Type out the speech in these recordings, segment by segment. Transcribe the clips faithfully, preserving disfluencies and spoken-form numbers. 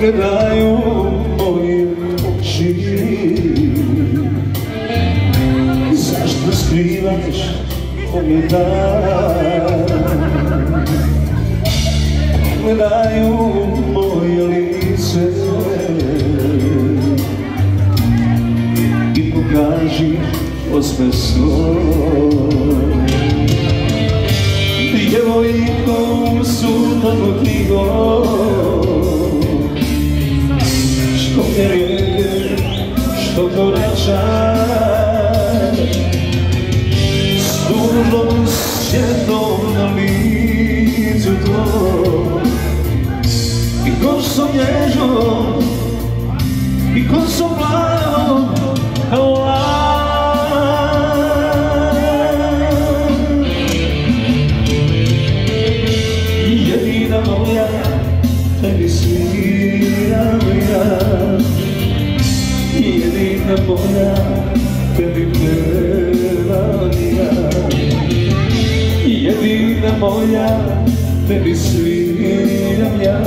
gledaju moji oči. Zašto skrivaš pogleda? Gledaju moje lice i pokaži osmeh svoj. Djevojkom sultanu knjigom, što me rijeke, što korača, s tužnom sjednom na licu tvoj. I kosom nježnom, i kosom plavom, kao lan. Jedina moja, tebi sviram ja. Jedina moja, tebi pevam ja. Jedina moja, tebi sviram ja.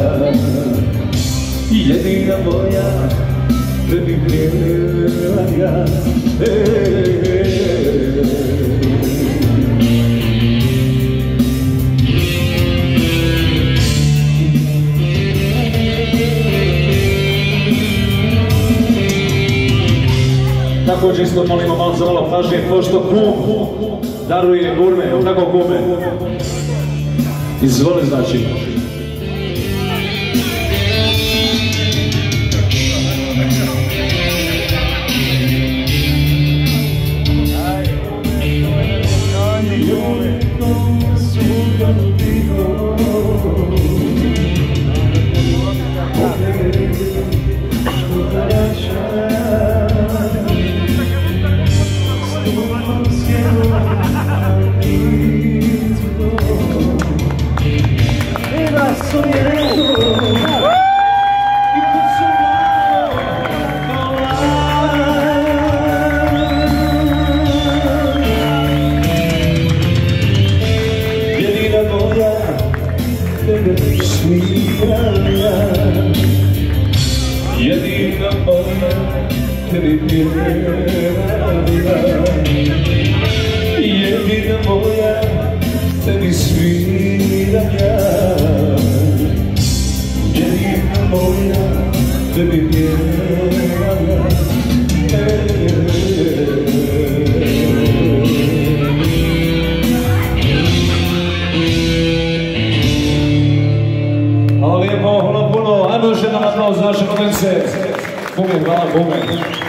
Jedina moja, tebi pevam ja. Također isto molimo malo za malo pažnje, pošto kum daruje gurme, tako kume. Izvoli znači. Jedina moja, tebi pevam ja. Jedina moja, tebi sviram ja. Jedina moja, tebi pevam ja. Hvala lijepo, hvala puno, ajmo još jedan aplauz za naše novence. Kume, hvala, kume.